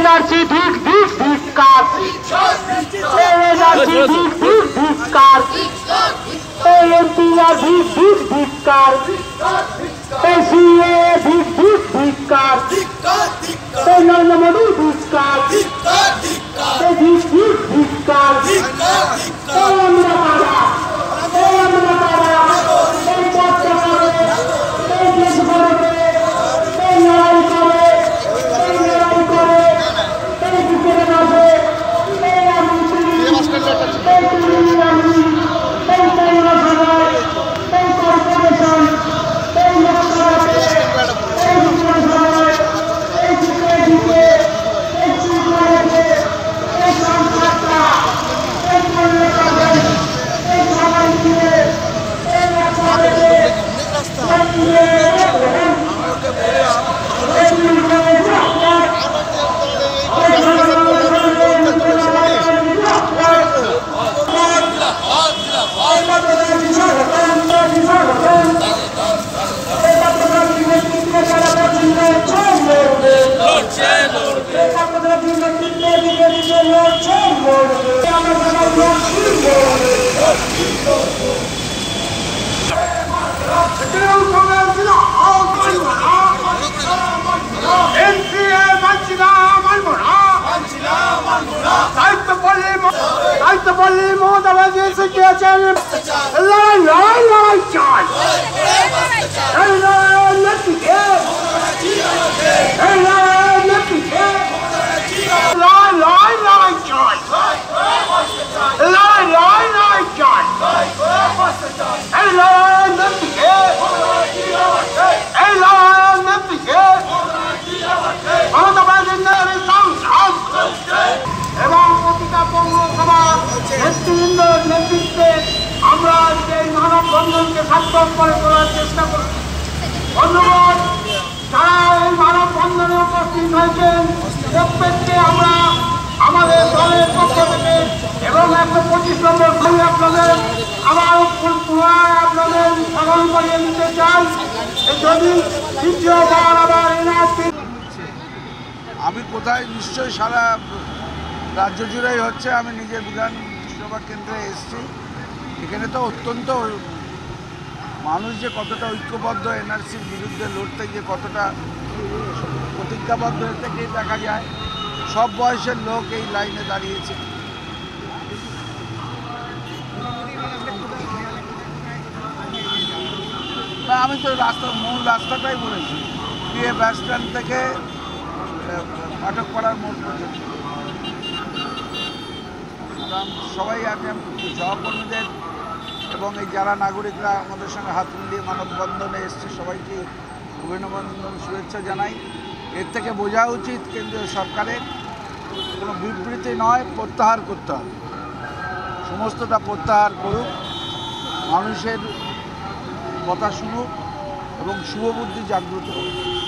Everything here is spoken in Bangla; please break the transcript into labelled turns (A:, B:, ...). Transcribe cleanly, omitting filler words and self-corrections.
A: এনআরসি ধিক ধিক ধিক্কার, এনআরসি ধিক ধিক ধিক্কার, এনপিআর ধিক ধিক ধিক্কার, সিএ ধিক ধিক ধিক্কার, নরেন্দ্র মোদী ধিক্কার, ধিক ধিক ধিক্কার। নেতৃত্বে আমরা এই মানববন্ধনকে সার্থক করে তোলার চেষ্টা করছি। ধন্যবাদ যারা এই মানববন্ধনে উপস্থিত হয়েছেন প্রত্যেককে আমরা আমাদের দলের পক্ষ থেকে এবং 125 নম্বর ভাই আপনাদের আবার পুনরায় আপনাদের স্মরণ করিয়ে নিতে চাই। যদি দ্বিতীয়বার আবার এনআরসি
B: আমি কোথায় নিশ্চয়ই সারা রাজ্য জুড়েই হচ্ছে। আমি নিজের বিধানসভা কেন্দ্রে এসেছি। এখানে তো অত্যন্ত মানুষ যে কতটা ঐক্যবদ্ধ এনআরসির বিরুদ্ধে লড়তে গিয়ে কতটা প্রতিজ্ঞাবদ্ধ থেকেই দেখা যায়। সব বয়সের লোক এই লাইনে দাঁড়িয়েছে। আমি তো মূল রাস্তাটাই বলেছি, পিএ বাস স্ট্যান্ড থেকে ফাটকপাড়ার মোড় পর্যন্ত। সবাই আগে সহকর্মীদের এবং এই যারা নাগরিকরা আমাদের সঙ্গে হাত মিলিয়ে মানববন্ধনে এসছে সবাইকে অভিনন্দন শুভেচ্ছা জানাই। এর থেকে বোঝা উচিত কেন্দ্রীয় সরকারের কোনো বিবৃতি নয়, প্রত্যাহার করতে হবে। সমস্তটা প্রত্যাহার করুক, মানুষের কথা শুনুক এবং শুভবুদ্ধি জাগ্রত হোক।